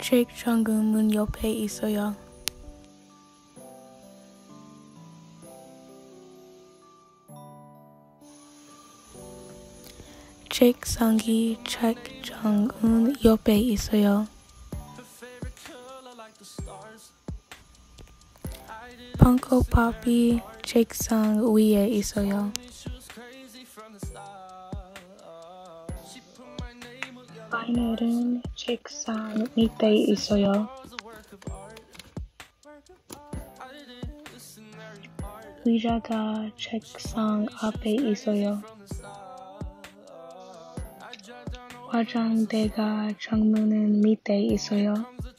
책 잠근 문 옆에 있어요. 책상이 책 잠근 옆에 있어요. 펑크팝이 책상 위에 있어요. 파인애플은 책상 밑에 있어요. 의자가 책상 앞에 있어요. 화장대가 창문 밑에 있어요.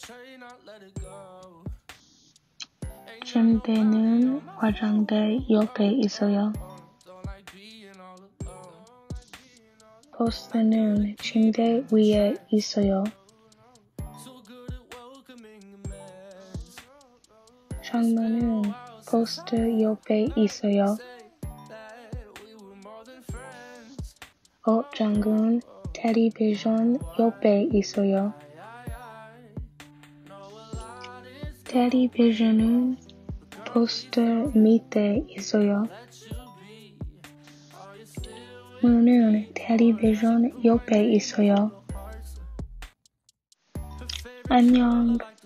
침대는 화장대 옆에 있어요. 포스트는 침대 위에 있어요. 창문은 포스트 옆에 있어요. 옷장은 텔레비전 옆에 있어요. 텔레비전은 포스트 밑에 있어요. 문은 텔레비전 옆에 있어요. 안녕.